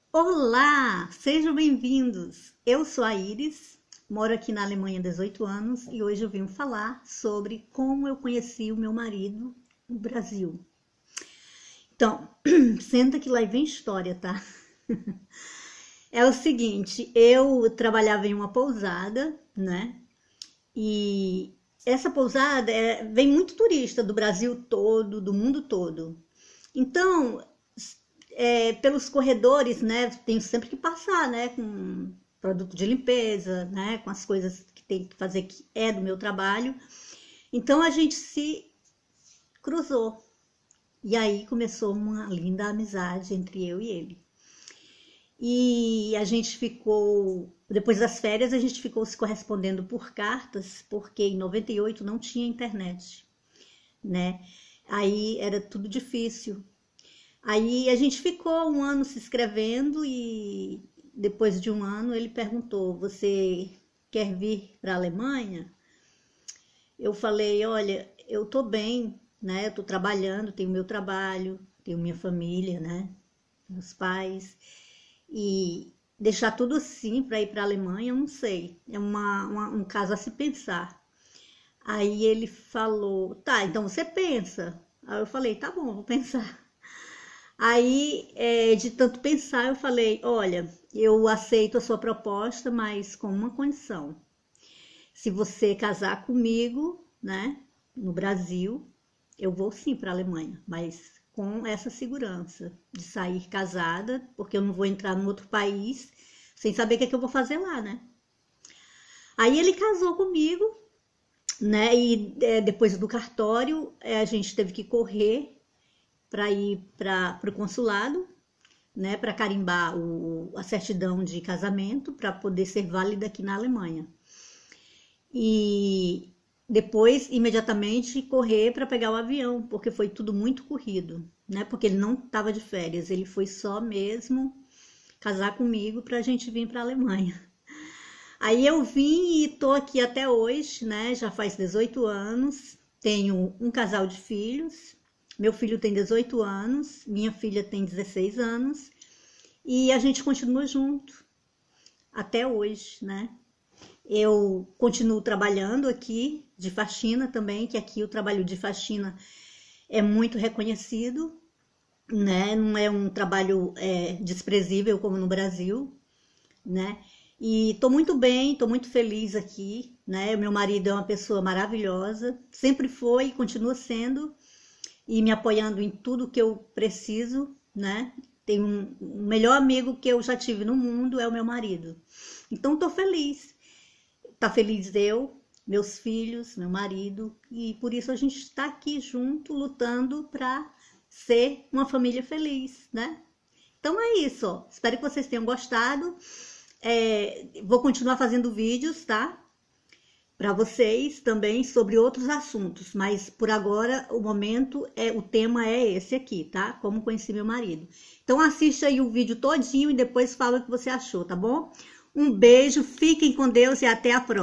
Olá, sejam bem-vindos. Eu sou a Iris, moro aqui na Alemanha há 18 anos e hoje eu vim falar sobre como eu conheci o meu marido no Brasil. Então, senta que lá vem história, tá? É o seguinte, eu trabalhava em uma pousada, né? E essa pousada vem muito turista do Brasil todo, do mundo todo. Então, pelos corredores, né, tenho sempre que passar, né, com produto de limpeza, né, com as coisas que tem que fazer que é do meu trabalho. Então a gente se cruzou e aí começou uma linda amizade entre eu e ele. E a gente ficou, depois das férias, a gente ficou se correspondendo por cartas, porque em 98 não tinha internet, né? Aí era tudo difícil. Aí a gente ficou um ano se escrevendo e depois de um ano ele perguntou: Você quer vir para a Alemanha? Eu falei: Olha, eu tô bem, né? Eu tô trabalhando, tenho meu trabalho, tenho minha família, né? Meus pais. E deixar tudo assim para ir para a Alemanha, eu não sei. É um caso a se pensar. Aí ele falou: Tá, então você pensa. Aí eu falei: Tá bom, vou pensar. Aí, de tanto pensar, eu falei: Olha, eu aceito a sua proposta, mas com uma condição. Se você casar comigo, né, no Brasil, eu vou sim para a Alemanha, mas com essa segurança de sair casada, porque eu não vou entrar num outro país sem saber o que é que eu vou fazer lá, né? Aí ele casou comigo, né? E depois do cartório, a gente teve que correr para ir para o consulado, né, para carimbar a certidão de casamento para poder ser válida aqui na Alemanha. E depois, imediatamente, correr para pegar o avião, porque foi tudo muito corrido, né? Porque ele não estava de férias, ele foi só mesmo casar comigo para a gente vir para a Alemanha. Aí eu vim e tô aqui até hoje, né? Já faz 18 anos, tenho um casal de filhos. Meu filho tem 18 anos, minha filha tem 16 anos e a gente continua junto até hoje, né? Eu continuo trabalhando aqui de faxina também, que aqui o trabalho de faxina é muito reconhecido, né? Não é um trabalho desprezível como no Brasil, né? E tô muito bem, tô muito feliz aqui, né? Meu marido é uma pessoa maravilhosa, sempre foi e continua sendo, e me apoiando em tudo que eu preciso, né? Tem o melhor amigo que eu já tive no mundo é o meu marido. Então tô feliz. Tá feliz eu, meus filhos, meu marido, e por isso a gente está aqui junto, lutando para ser uma família feliz, né? Então é isso, ó. Espero que vocês tenham gostado. Vou continuar fazendo vídeos, tá? Para vocês também sobre outros assuntos, mas por agora o tema é esse aqui, tá? Como conheci meu marido. Então assiste aí o vídeo todinho e depois fala o que você achou, tá bom? Um beijo, fiquem com Deus e até a próxima.